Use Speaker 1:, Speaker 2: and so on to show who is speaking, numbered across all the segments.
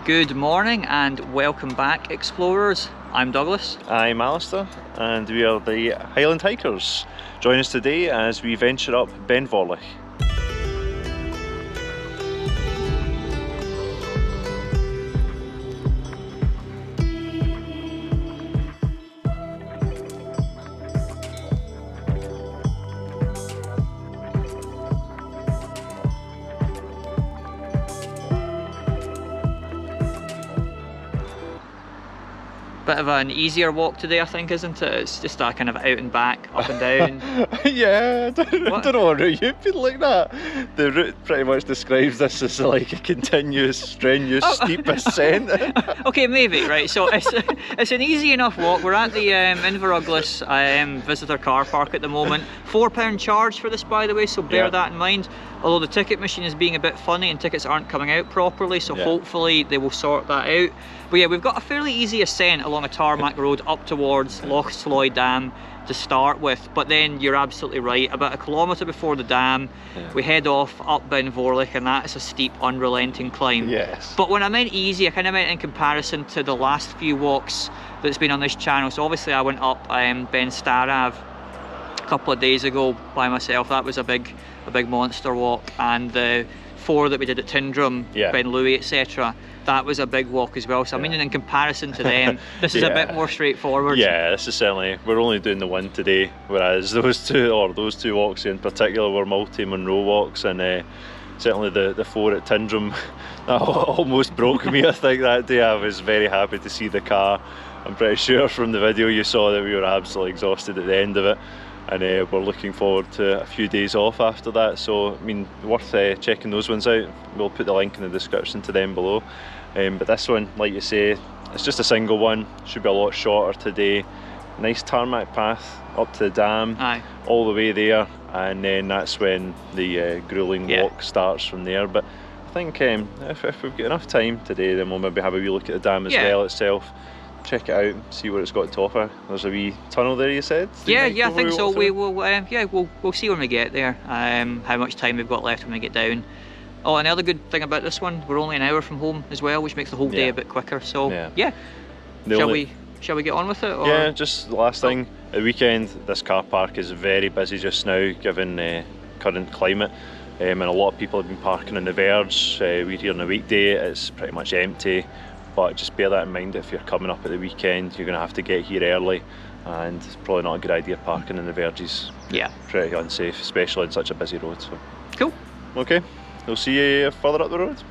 Speaker 1: Good morning and welcome back, explorers. I'm Douglas.
Speaker 2: I'm Alistair, and we are the Highland Hikers. Join us today as we venture up Ben Vorlich.
Speaker 1: Bit of an easier walk today, I think, isn't it? It's just that kind of out and back, up and down.
Speaker 2: Yeah, I don't know what route you've been like that. The route pretty much describes this as like a continuous, strenuous, steep ascent.
Speaker 1: Okay, maybe, right, so it's an easy enough walk. We're at the Inveruglis visitor car park at the moment. £4 charge for this, by the way, so bear that in mind. Although the ticket machine is being a bit funny and tickets aren't coming out properly, so hopefully they will sort that out. But yeah, we've got a fairly easy ascent along a tarmac road up towards Loch Lomond Dam to start with, but then you're absolutely right, about a kilometre before the dam, we head off up Ben Vorlich, and that is a steep, unrelenting climb.
Speaker 2: Yes.
Speaker 1: But when I meant easy, I kind of meant in comparison to the last few walks that's been on this channel. So obviously I went up Ben Starav a couple of days ago by myself. That was a big monster walk, and the 4 that we did at Tyndrum, Ben Louis, etc. That was a big walk as well. So I mean, in comparison to them, this is a bit more straightforward.
Speaker 2: Yeah, this is certainly, we're only doing the one today, whereas those two walks in particular were multi-Munro walks, and certainly the 4 at Tyndrum, that almost broke me, I think, that day. I was very happy to see the car. I'm pretty sure from the video you saw that we were absolutely exhausted at the end of it. And we're looking forward to a few days off after that, so I mean, worth checking those ones out. We'll put the link in the description to them below. But this one, like you say, it's just a single one, should be a lot shorter today. Nice tarmac path up to the dam, all the way there, and then that's when the grueling walk starts from there. But I think if we've got enough time today, then we'll maybe have a wee look at the dam as well itself. Check it out, see what it's got to offer. There's a wee tunnel there, you said?
Speaker 1: Yeah, I think so. We will, we'll see when we get there, how much time we've got left when we get down. Oh, and the other good thing about this one, we're only an hour from home as well, which makes the whole day a bit quicker. So shall we get on with it? Or? Yeah,
Speaker 2: just the last thing. At the weekend, this car park is very busy just now, given current climate. And a lot of people have been parking on the verge. We're here on a weekday, it's pretty much empty. But just bear that in mind, if you're coming up at the weekend, you're going to have to get here early, and it's probably not a good idea parking in the verges. Yeah. Pretty unsafe, especially on such a busy road. So.
Speaker 1: Cool.
Speaker 2: Okay, we'll see you further up the road.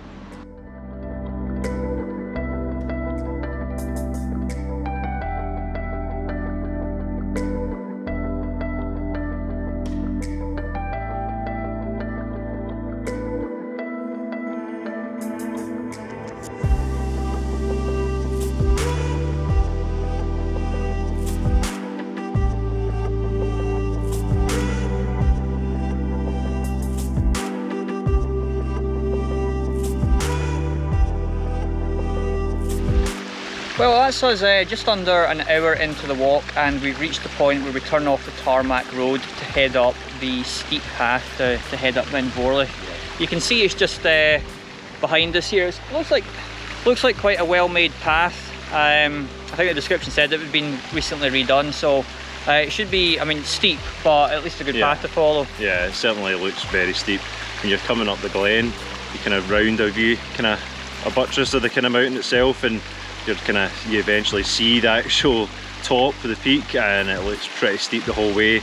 Speaker 1: Well, that's us just under an hour into the walk, and we've reached the point where we turn off the tarmac road to head up the steep path to head up Ben Vorlich. You can see it's just behind us here. It looks like quite a well-made path. I think the description said it had been recently redone, so it should be, I mean, steep, but at least a good path to follow. Yeah,
Speaker 2: it certainly looks very steep. When you're coming up the glen, you kind of round a view, kind of a buttress of the kind of mountain itself, and you eventually see the actual top of the peak, and it looks pretty steep the whole way.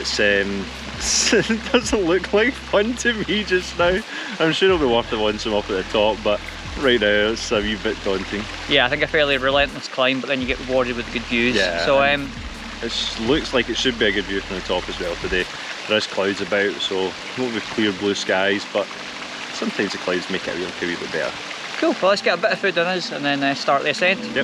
Speaker 2: It doesn't look like fun to me just now. I'm sure it'll be worth it once I'm up at the top, but right now it's a wee bit daunting. Yeah,
Speaker 1: I think a fairly relentless climb, but then you get rewarded with good views.
Speaker 2: Yeah,
Speaker 1: so
Speaker 2: it looks like it should be a good view from the top as well today. There is clouds about, so won't be clear blue skies, but sometimes the clouds make it look a wee bit better.
Speaker 1: Cool, well let's get a bit of food in us and then start the ascent.
Speaker 2: Yep.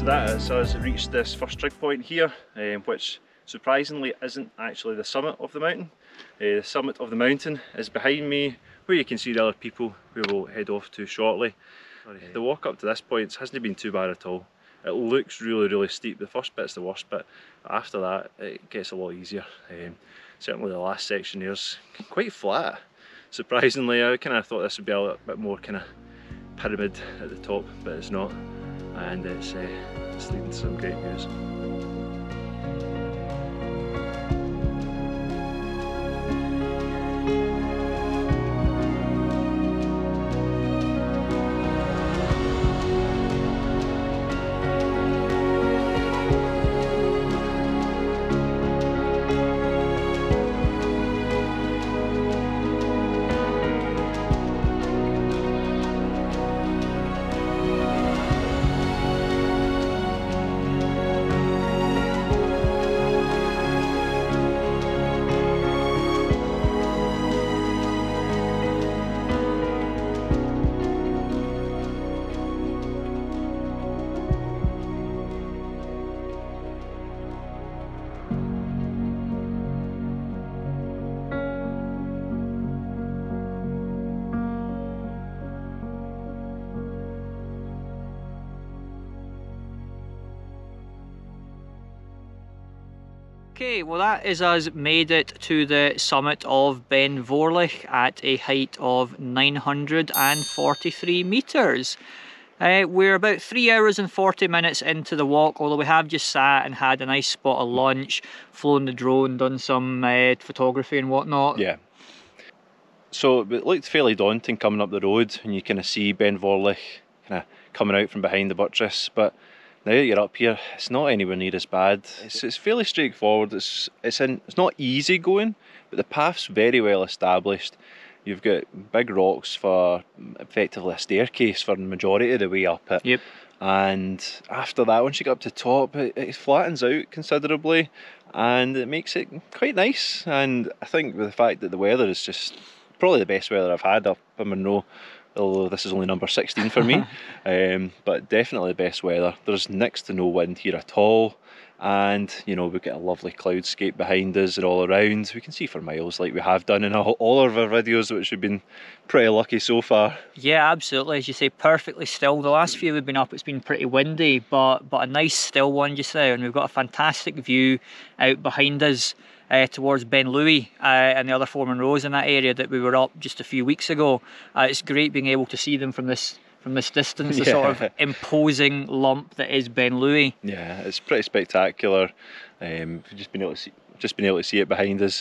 Speaker 2: that is us reached this first trig point here, which surprisingly isn't actually the summit of the mountain. The summit of the mountain is behind me, where you can see the other people we will head off to shortly. The walk up to this point hasn't been too bad at all. It looks really steep. The first bit's the worst bit, but after that it gets a lot easier. Certainly the last section here's quite flat. Surprisingly, I kind of thought this would be a little bit more kind of pyramid at the top, but it's not, and it's leading to some great views.
Speaker 1: Okay, well that is us made it to the summit of Ben Vorlich at a height of 943 metres. We're about 3 hours and 40 minutes into the walk, although we have just sat and had a nice spot of lunch, flown the drone, done some photography and whatnot.
Speaker 2: Yeah. So it looked fairly daunting coming up the road, and you kind of see Ben Vorlich kind of coming out from behind the buttress, but now that you're up here, it's not anywhere near as bad. It's fairly straightforward. It's not easy going, but the path's very well established. You've got big rocks for effectively a staircase for the majority of the way up it.
Speaker 1: Yep.
Speaker 2: And after that, once you get up to the top, it flattens out considerably, and it makes it quite nice. And I think with the fact that the weather is just probably the best weather I've had up in Munro, although this is only number 16 for me, but definitely the best weather. There's next to no wind here at all, and you know, we've got a lovely cloudscape behind us and all around. We can see for miles like we have done in all of our videos, which we've been pretty lucky so far.
Speaker 1: Yeah, absolutely. As you say, perfectly still. The last few we've been up, it's been pretty windy, but a nice still one just now, and we've got a fantastic view out behind us towards Ben Louis and the other 4 Munros in that area that we were up just a few weeks ago. It's great being able to see them from this distance, the sort of imposing lump that is Ben Louis. Yeah,
Speaker 2: it's pretty spectacular. We've just been able to see it behind us,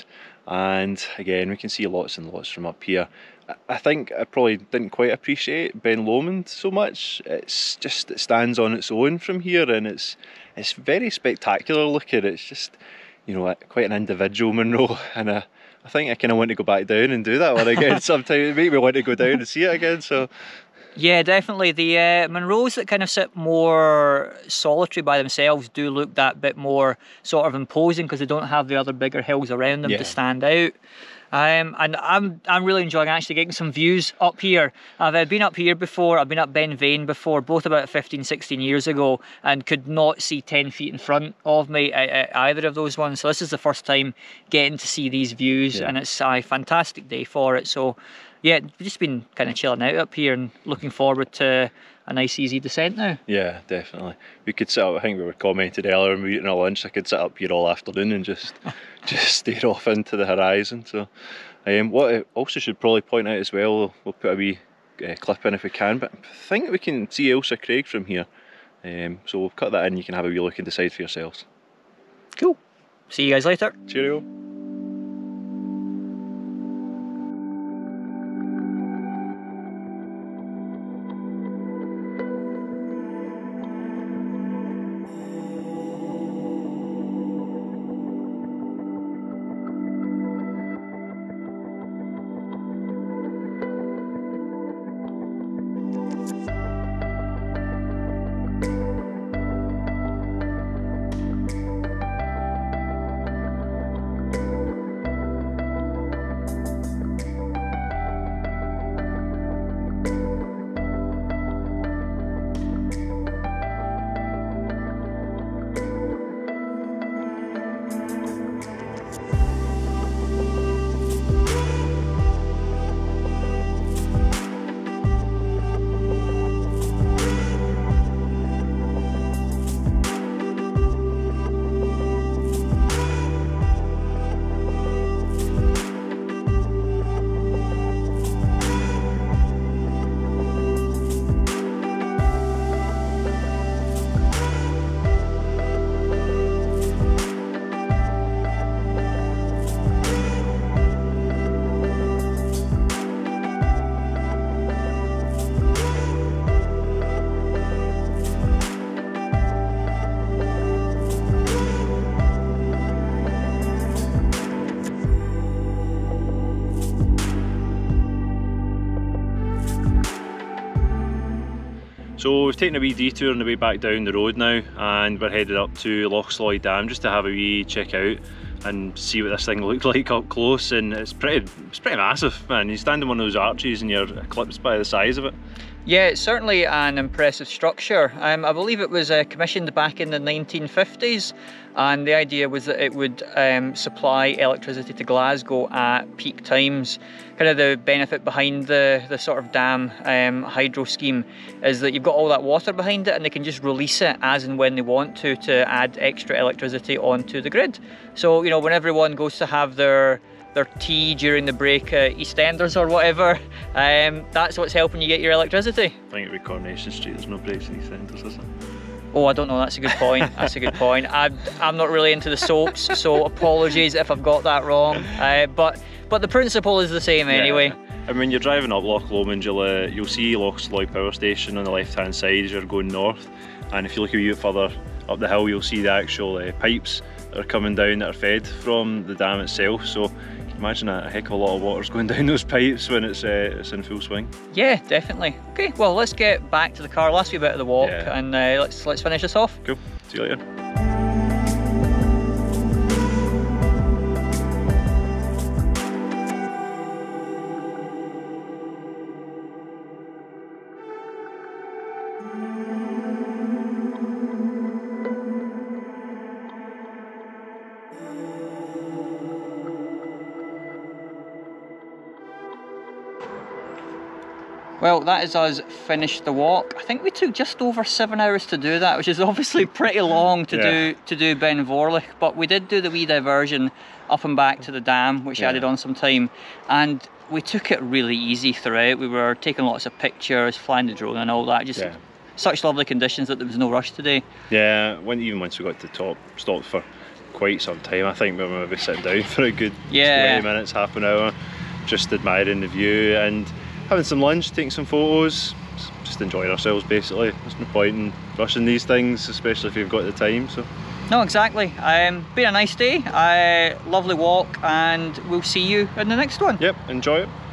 Speaker 2: and again we can see lots and lots from up here. I think I probably didn't quite appreciate Ben Lomond so much. It stands on its own from here, and it's very spectacular looking. It's just, you know, quite an individual Munro, and I think I kind of want to go back down and do that one again sometime. It made me want to go down and see it again. So
Speaker 1: yeah, definitely. The Munros that kind of sit more solitary by themselves do look that bit more sort of imposing because they don't have the other bigger hills around them to stand out. And I'm really enjoying actually getting some views up here. I've been up here before, I've been up Ben Vane before, both about 15-16 years ago, and could not see 10 feet in front of me at either of those ones. So this is the first time getting to see these views, and it's a fantastic day for it. So yeah, we've just been kind of chilling out up here and looking forward to a nice easy descent now.
Speaker 2: Yeah, definitely. We could sit up, I think we were commented earlier when we were eating our lunch, I could sit up here all afternoon and just stare off into the horizon. So what I also should probably point out as well, we'll put a wee clip in if we can, but I think we can see Ailsa Craig from here. So we'll cut that in, you can have a wee look and decide for yourselves.
Speaker 1: Cool. See you guys later.
Speaker 2: Cheerio. So we've taken a wee detour on the way back down the road now, and we're headed up to Loch Lomond Dam just to have a wee check out and see what this thing looked like up close. And it's pretty massive, man. You stand in one of those arches and you're eclipsed by the size of it.
Speaker 1: Yeah, it's certainly an impressive structure. I believe it was commissioned back in the 1950s, and the idea was that it would supply electricity to Glasgow at peak times. Kind of the benefit behind the sort of dam hydro scheme is that you've got all that water behind it, and they can just release it as and when they want to add extra electricity onto the grid. So, you know, when everyone goes to have their tea during the break at EastEnders or whatever, that's what's helping you get your electricity.
Speaker 2: I think it'd be Coronation Street, there's no breaks in EastEnders, is there?
Speaker 1: Oh, I don't know, that's a good point. That's a good point. I'm not really into the soaps, so apologies if I've got that wrong. But the principle is the same anyway.
Speaker 2: Yeah. And when you're driving up Loch Lomond, you'll see Loch Lomond Power Station on the left hand side as you're going north. And if you look a wee bit further up the hill, you'll see the actual pipes that are coming down that are fed from the dam itself. So imagine a heck of a lot of water's going down those pipes when it's in full swing.
Speaker 1: Yeah, definitely. Okay, well, let's get back to the car, last wee bit of the walk, and let's finish this off.
Speaker 2: Cool, see you later.
Speaker 1: Well, that is us finished the walk. I think we took just over 7 hours to do that, which is obviously pretty long to do Ben Vorlich, but we did do the wee diversion up and back to the dam, which added on some time, and we took it really easy throughout. We were taking lots of pictures, flying the drone and all that, just such lovely conditions that there was no rush today. Yeah,
Speaker 2: even once we got to the top, stopped for quite some time. I think we were maybe sitting down for a good 20 minutes, half an hour, just admiring the view and having some lunch, taking some photos, just enjoying ourselves basically. There's no point in rushing these things, especially if you've got the time. So.
Speaker 1: No, exactly. Been a nice day, lovely walk, and we'll see you in the next one.
Speaker 2: Yep, enjoy it.